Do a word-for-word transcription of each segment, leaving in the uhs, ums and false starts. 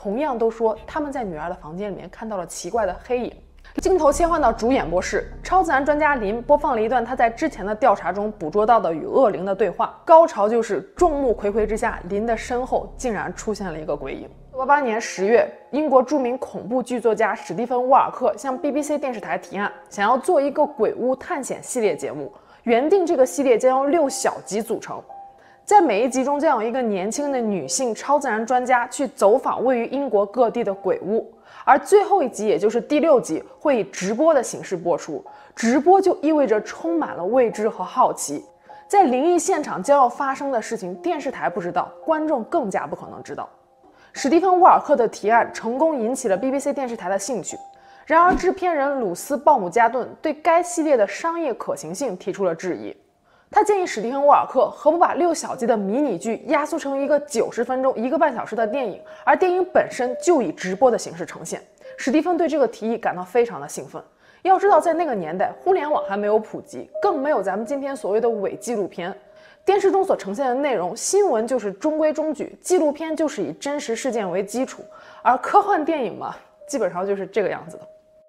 同样都说他们在女儿的房间里面看到了奇怪的黑影。镜头切换到主演播室，超自然专家林播放了一段他在之前的调查中捕捉到的与恶灵的对话。高潮就是众目睽睽之下，林的身后竟然出现了一个鬼影。一九八八年十月，英国著名恐怖剧作家史蒂芬·沃尔克向 B B C 电视台提案，想要做一个鬼屋探险系列节目。原定这个系列将由六小集组成，在每一集中将有一个年轻的女性超自然专家去走访位于英国各地的鬼屋，而最后一集，也就是第六集，会以直播的形式播出。直播就意味着充满了未知和好奇，在灵异现场将要发生的事情，电视台不知道，观众更加不可能知道。史蒂芬·沃尔克的提案成功引起了 B B C 电视台的兴趣。然而，制片人鲁斯·鲍姆加顿对该系列的商业可行性提出了质疑。他建议史蒂芬·沃尔克何不把六小集的迷你剧压缩成一个九十分钟、一个半小时的电影，而电影本身就以直播的形式呈现。史蒂芬对这个提议感到非常的兴奋。要知道，在那个年代，互联网还没有普及，更没有咱们今天所谓的伪纪录片。电视中所呈现的内容，新闻就是中规中矩，纪录片就是以真实事件为基础，而科幻电影嘛，基本上就是这个样子的。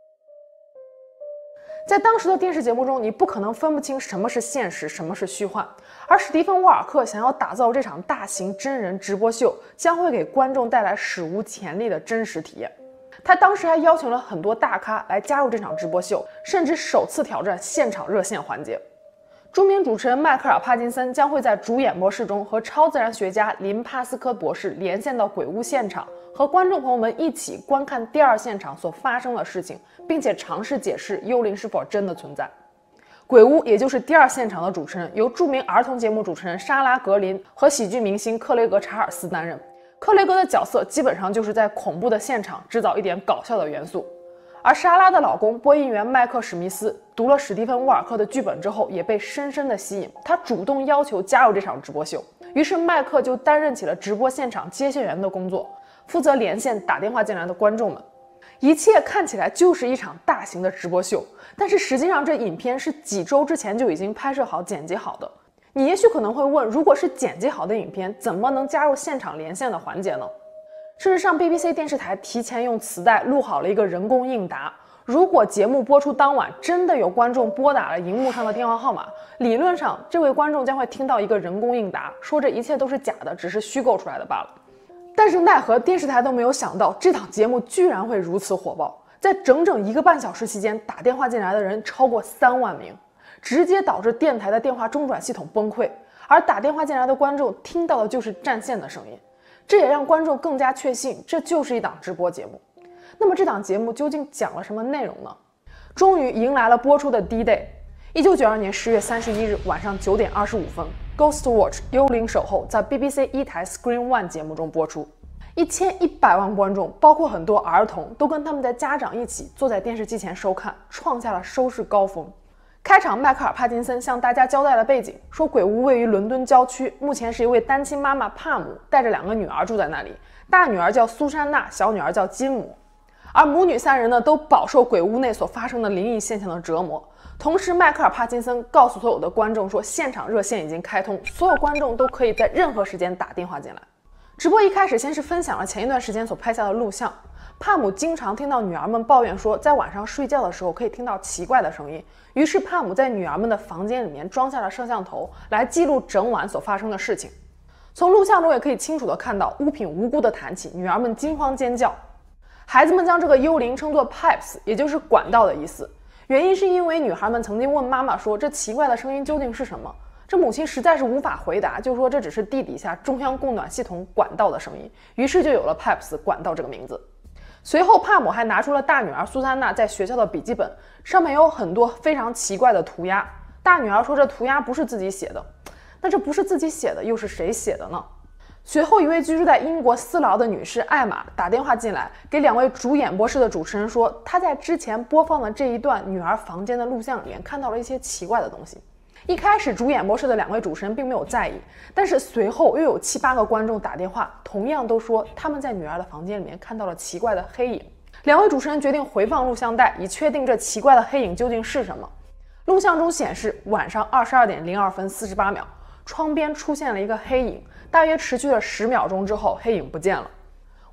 在当时的电视节目中，你不可能分不清什么是现实，什么是虚幻。而史蒂芬·沃尔克想要打造这场大型真人直播秀，将会给观众带来史无前例的真实体验。他当时还邀请了很多大咖来加入这场直播秀，甚至首次挑战现场热线环节。著名主持人迈克尔·帕金森将会在主演播室中和超自然学家林·帕斯科博士连线到鬼屋现场，和观众朋友们一起观看第二现场所发生的事情，并且尝试解释幽灵是否真的存在。鬼屋，也就是第二现场的主持人，由著名儿童节目主持人莎拉·格林和喜剧明星克雷格·查尔斯担任。克雷格的角色基本上就是在恐怖的现场制造一点搞笑的元素。而莎拉的老公播音员麦克史密斯读了史蒂芬·沃尔克的剧本之后，也被深深的吸引，他主动要求加入这场直播秀。于是麦克就担任起了直播现场接线员的工作，负责连线打电话进来的观众们。一切看起来就是一场大型的直播秀，但是实际上这影片是几周之前就已经拍摄好剪辑好的。你也许可能会问，如果是剪辑好的影片，怎么能加入现场连线的环节呢？事实上 B B C 电视台提前用磁带录好了一个人工应答，如果节目播出当晚真的有观众拨打了荧幕上的电话号码，理论上这位观众将会听到一个人工应答，说这一切都是假的，只是虚构出来的罢了。但是奈何电视台都没有想到，这档节目居然会如此火爆，在整整一个半小时期间，打电话进来的人超过三万名，直接导致电台的电话中转系统崩溃，而打电话进来的观众听到的就是占线的声音。这也让观众更加确信这就是一档直播节目。那么这档节目究竟讲了什么内容呢？终于迎来了播出的 D-Day。一九九二年十月三十一日晚上九点二十五分 ，Ghost Watch 幽灵守候在 B B C 一台 Screen One 节目中播出。一千一百万观众，包括很多儿童，都跟他们的家长一起坐在电视机前收看，创下了收视高峰。开场，迈克尔·帕金森向大家交代了背景，说鬼屋位于伦敦郊区，目前是一位单亲妈妈帕姆带着两个女儿住在那里，大女儿叫苏珊娜，小女儿叫金姆，而母女三人呢都饱受鬼屋内所发生的灵异现象的折磨。同时，迈克尔·帕金森告诉所有的观众说，现场热线已经开通，所有观众都可以在任何时间打电话进来。直播一开始先是分享了前一段时间所拍下的录像。帕姆经常听到女儿们抱怨说，在晚上睡觉的时候可以听到奇怪的声音，于是帕姆在女儿们的房间里面装下了摄像头，来记录整晚所发生的事情。从录像中也可以清楚地看到物品无辜地弹起，女儿们惊慌尖叫。孩子们将这个幽灵称作 pipes， 也就是管道的意思。原因是因为女孩们曾经问妈妈说，这奇怪的声音究竟是什么？这母亲实在是无法回答，就说这只是地底下中央供暖系统管道的声音，于是就有了 pipes 管道这个名字。随后帕姆还拿出了大女儿苏珊娜在学校的笔记本，上面有很多非常奇怪的涂鸦。大女儿说这涂鸦不是自己写的，那这不是自己写的又是谁写的呢？随后一位居住在英国斯劳的女士艾玛打电话进来，给两位主演播室的主持人说，她在之前播放的这一段女儿房间的录像里面看到了一些奇怪的东西。一开始主演播室的两位主持人并没有在意，但是随后又有七八个观众打电话，同样都说他们在女儿的房间里面看到了奇怪的黑影。两位主持人决定回放录像带，以确定这奇怪的黑影究竟是什么。录像中显示，晚上二十二点零二分四十八秒，窗边出现了一个黑影，大约持续了十秒钟之后，黑影不见了。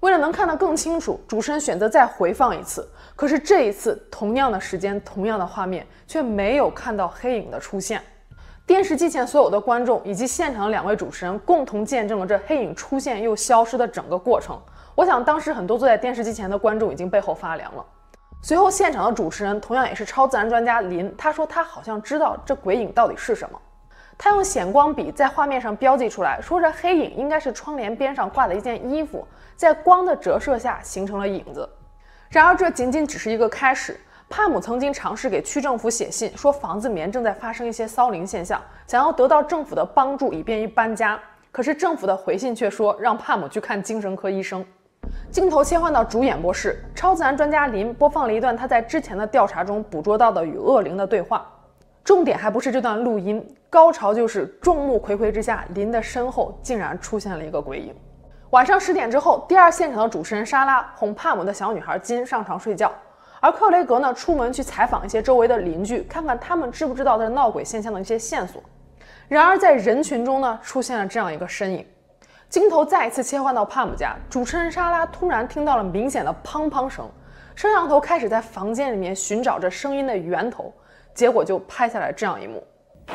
为了能看得更清楚，主持人选择再回放一次。可是这一次，同样的时间，同样的画面，却没有看到黑影的出现。电视机前所有的观众以及现场的两位主持人共同见证了这黑影出现又消失的整个过程。我想当时很多坐在电视机前的观众已经背后发凉了。随后现场的主持人同样也是超自然专家林，他说他好像知道这鬼影到底是什么。他用显光笔在画面上标记出来，说这黑影应该是窗帘边上挂的一件衣服，在光的折射下形成了影子。然而这仅仅只是一个开始。帕姆曾经尝试给区政府写信，说房子里面正在发生一些骚灵现象，想要得到政府的帮助以便于搬家。可是政府的回信却说让帕姆去看精神科医生。镜头切换到主演播室，超自然专家林播放了一段他在之前的调查中捕捉到的与恶灵的对话。重点还不是这段录音，高潮就是众目睽睽之下，林的身后竟然出现了一个鬼影。晚上十点之后，第二现场的主持人莎拉哄帕姆的小女孩金上床睡觉。而克雷格呢，出门去采访一些周围的邻居，看看他们知不知道这闹鬼现象的一些线索。然而在人群中呢，出现了这样一个身影。镜头再一次切换到帕姆家，主持人莎拉突然听到了明显的砰砰声，摄像头开始在房间里面寻找着声音的源头，结果就拍下来这样一幕。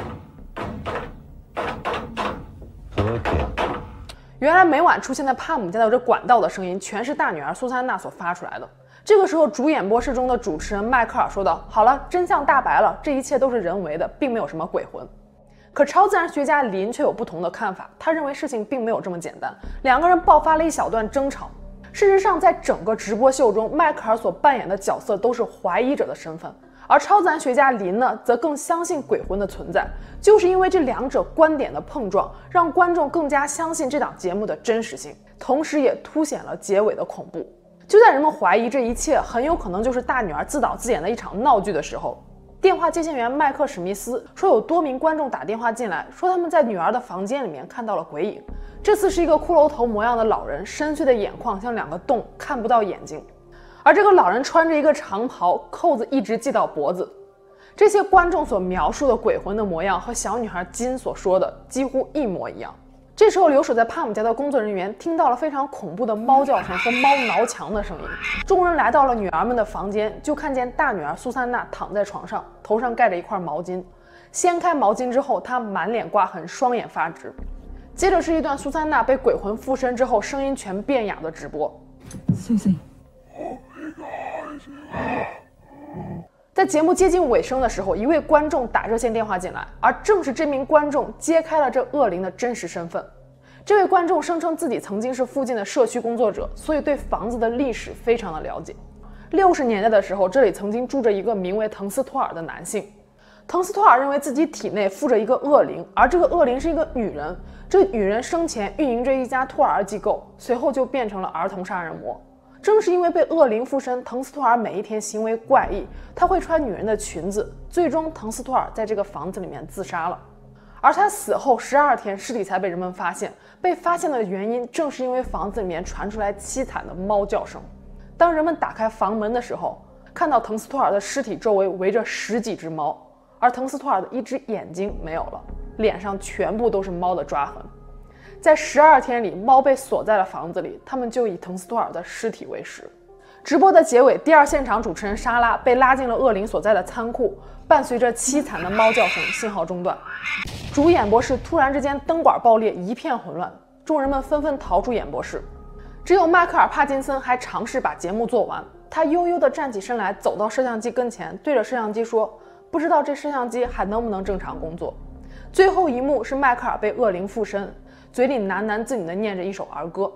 原来每晚出现在帕姆家的这管道的声音，全是大女儿苏珊娜所发出来的。这个时候，主演播室中的主持人迈克尔说道：“好了，真相大白了，这一切都是人为的，并没有什么鬼魂。”可超自然学家林却有不同的看法，他认为事情并没有这么简单。两个人爆发了一小段争吵。事实上，在整个直播秀中，迈克尔所扮演的角色都是怀疑者的身份，而超自然学家林呢，则更相信鬼魂的存在。就是因为这两者观点的碰撞，让观众更加相信这档节目的真实性，同时也凸显了结尾的恐怖。就在人们怀疑这一切很有可能就是大女儿自导自演的一场闹剧的时候，电话接线员麦克史密斯说有多名观众打电话进来，说他们在女儿的房间里面看到了鬼影。这次是一个骷髅头模样的老人，深邃的眼眶像两个洞，看不到眼睛。而这个老人穿着一个长袍，扣子一直系到脖子。这些观众所描述的鬼魂的模样和小女孩金所说的几乎一模一样。这时候留守在帕姆家的工作人员听到了非常恐怖的猫叫声和猫挠墙的声音。众人来到了女儿们的房间，就看见大女儿苏珊娜躺在床上，头上盖着一块毛巾。掀开毛巾之后，她满脸刮痕，双眼发直。接着是一段苏珊娜被鬼魂附身之后声音全变哑的直播。Susie， 在节目接近尾声的时候，一位观众打热线电话进来，而正是这名观众揭开了这恶灵的真实身份。这位观众声称自己曾经是附近的社区工作者，所以对房子的历史非常的了解。六十年代的时候，这里曾经住着一个名为滕斯托尔的男性。滕斯托尔认为自己体内附着一个恶灵，而这个恶灵是一个女人。这女人生前运营着一家托儿机构，随后就变成了儿童杀人魔。正是因为被恶灵附身，滕斯托尔每一天行为怪异，他会穿女人的裙子。最终，滕斯托尔在这个房子里面自杀了。而他死后十二天，尸体才被人们发现。被发现的原因正是因为房子里面传出来凄惨的猫叫声。当人们打开房门的时候，看到滕斯托尔的尸体周围围着十几只猫，而滕斯托尔的一只眼睛没有了，脸上全部都是猫的抓痕。在十二天里，猫被锁在了房子里，他们就以滕斯托尔的尸体为食。直播的结尾，第二现场主持人莎拉被拉进了恶灵所在的仓库，伴随着凄惨的猫叫声，信号中断。主演播室突然之间灯管爆裂，一片混乱，众人们纷纷逃出演播室。只有迈克尔·帕金森还尝试把节目做完。他悠悠地站起身来，走到摄像机跟前，对着摄像机说：“不知道这摄像机还能不能正常工作。”最后一幕是迈克尔被恶灵附身，嘴里喃喃自语地念着一首儿歌。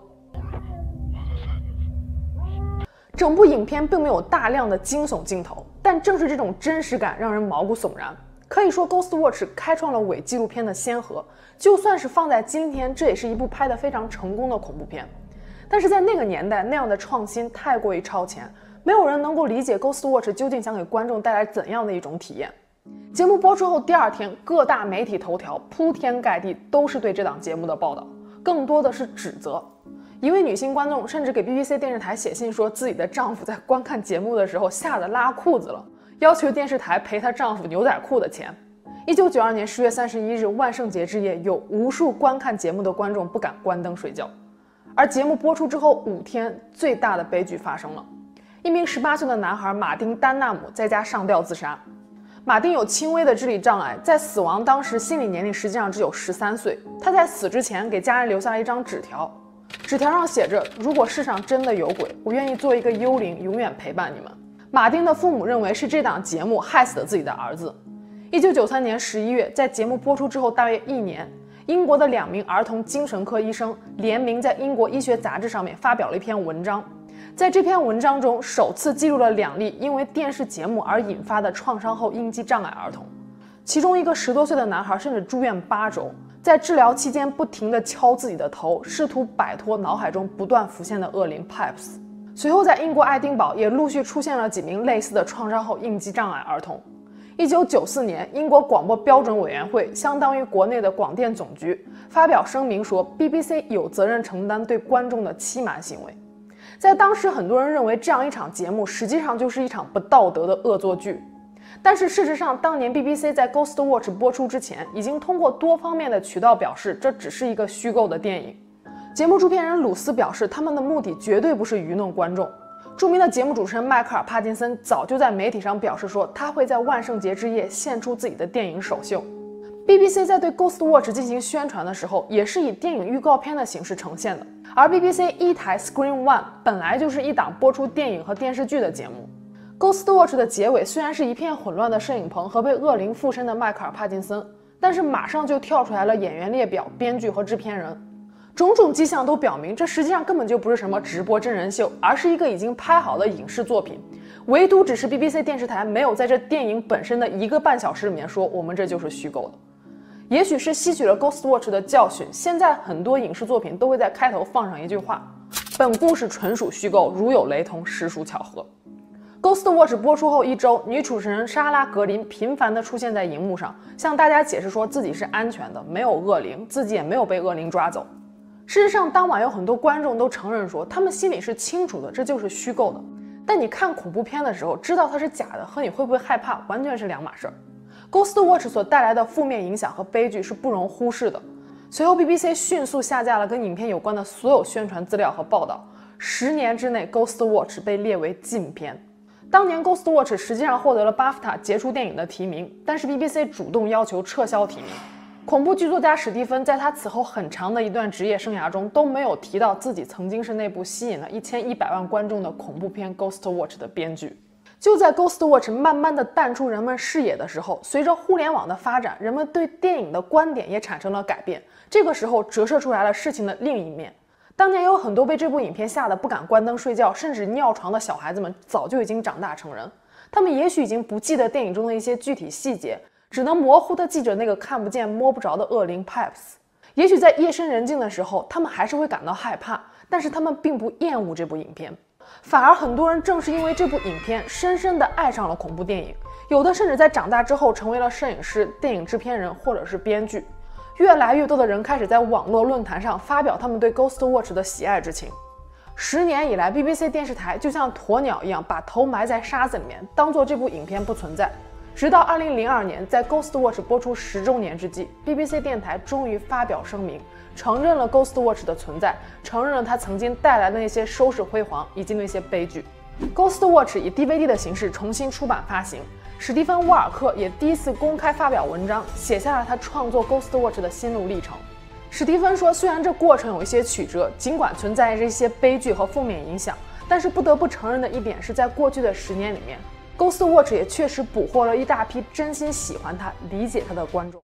整部影片并没有大量的惊悚镜头，但正是这种真实感让人毛骨悚然。可以说 Ghost Watch 开创了伪纪录片的先河，就算是放在今天，这也是一部拍得非常成功的恐怖片。但是在那个年代，那样的创新太过于超前，没有人能够理解 Ghost Watch 究竟想给观众带来怎样的一种体验。节目播出后第二天，各大媒体头条铺天盖地都是对这档节目的报道，更多的是指责。一位女性观众甚至给 B B C 电视台写信说，自己的丈夫在观看节目的时候吓得拉裤子了，要求电视台赔她丈夫牛仔裤的钱。一九九二年十月三十一日万圣节之夜，有无数观看节目的观众不敢关灯睡觉。 而节目播出之后五天，最大的悲剧发生了。一名十八岁的男孩马丁·丹纳姆在家上吊自杀。马丁有轻微的智力障碍，在死亡当时心理年龄实际上只有十三岁。他在死之前给家人留下了一张纸条，纸条上写着：“如果世上真的有鬼，我愿意做一个幽灵，永远陪伴你们。”马丁的父母认为是这档节目害死了自己的儿子。一九九三年十一月，在节目播出之后大约一年，英国的两名儿童精神科医生联名在英国医学杂志上面发表了一篇文章。在这篇文章中，首次记录了两例因为电视节目而引发的创伤后应激障碍儿童，其中一个十多岁的男孩甚至住院八周，在治疗期间不停地敲自己的头，试图摆脱脑海中不断浮现的恶灵 Pipes。随后，在英国爱丁堡也陆续出现了几名类似的创伤后应激障碍儿童。一九九四年，英国广播标准委员会相当于国内的广电总局发表声明说 ，B B C 有责任承担对观众的欺瞒行为。在当时，很多人认为这样一场节目实际上就是一场不道德的恶作剧。但是事实上，当年 B B C 在 Ghost Watch 播出之前，已经通过多方面的渠道表示这只是一个虚构的电影。节目制片人鲁斯表示，他们的目的绝对不是愚弄观众。著名的节目主持人迈克尔·帕金森早就在媒体上表示说，他会在万圣节之夜献出自己的电影首秀。B B C 在对 Ghost Watch 进行宣传的时候，也是以电影预告片的形式呈现的。而 B B C 一台 Screen One 本来就是一档播出电影和电视剧的节目。Ghost Watch 的结尾虽然是一片混乱的摄影棚和被恶灵附身的迈克尔·帕金森，但是马上就跳出来了演员列表、编剧和制片人。种种迹象都表明，这实际上根本就不是什么直播真人秀，而是一个已经拍好的影视作品。唯独只是 B B C 电视台没有在这电影本身的一个半小时里面说我们这就是虚构的。也许是吸取了 Ghost Watch 的教训，现在很多影视作品都会在开头放上一句话：本故事纯属虚构，如有雷同，实属巧合。Ghost Watch 播出后一周，女主持人莎拉·格林频繁地出现在荧幕上，向大家解释说自己是安全的，没有恶灵，自己也没有被恶灵抓走。事实上，当晚有很多观众都承认说，他们心里是清楚的，这就是虚构的。但你看恐怖片的时候，知道它是假的和你会不会害怕完全是两码事儿。Ghost Watch 所带来的负面影响和悲剧是不容忽视的。随后 B B C 迅速下架了跟影片有关的所有宣传资料和报道，十年之内 Ghost Watch 被列为禁片。当年 Ghost Watch 实际上获得了 BAFTA 杰出电影的提名，但是 B B C 主动要求撤销提名。恐怖剧作家史蒂芬在他此后很长的一段职业生涯中都没有提到自己曾经是那部吸引了一千一百万观众的恐怖片 Ghost Watch 的编剧。就在 Ghost Watch 慢慢的淡出人们视野的时候，随着互联网的发展，人们对电影的观点也产生了改变。这个时候折射出来了事情的另一面。当年有很多被这部影片吓得不敢关灯睡觉，甚至尿床的小孩子们早就已经长大成人，他们也许已经不记得电影中的一些具体细节，只能模糊地记着那个看不见摸不着的恶灵 Pipes。 也许在夜深人静的时候，他们还是会感到害怕，但是他们并不厌恶这部影片，反而很多人正是因为这部影片深深地爱上了恐怖电影，有的甚至在长大之后成为了摄影师、电影制片人或者是编剧。越来越多的人开始在网络论坛上发表他们对 Ghost Watch 的喜爱之情。十年以来 B B C 电视台就像鸵鸟一样把头埋在沙子里面，当作这部影片不存在。直到二零零二年，在 Ghost Watch 播出十周年之际， B B C 电台终于发表声明，承认了 Ghost Watch 的存在，承认了它曾经带来的那些收视辉煌以及那些悲剧。 Ghost Watch 以 D V D 的形式重新出版发行，史蒂芬·沃尔克也第一次公开发表文章，写下了他创作 Ghost Watch 的心路历程。史蒂芬说，虽然这过程有一些曲折，尽管存在这些悲剧和负面影响，但是不得不承认的一点是，在过去的十年里面，Ghost Watch 也确实捕获了一大批真心喜欢它、理解它的观众。